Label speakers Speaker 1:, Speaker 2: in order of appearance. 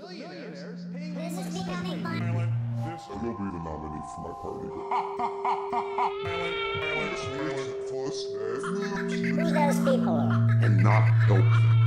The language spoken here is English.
Speaker 1: millionaires paying
Speaker 2: This is becoming fun.
Speaker 3: And he'll be the nominee for my party.
Speaker 2: Who those people are?
Speaker 3: And not help them.